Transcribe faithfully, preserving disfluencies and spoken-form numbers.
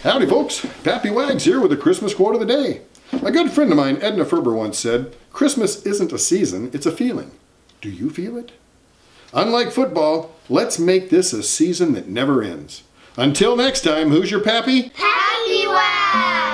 Howdy folks, Pappy Wags here with a Christmas quote of the day. A good friend of mine, Edna Ferber, once said, "Christmas isn't a season, it's a feeling." Do you feel it? Unlike football, let's make this a season that never ends. Until next time, who's your Pappy? Pappy Wags!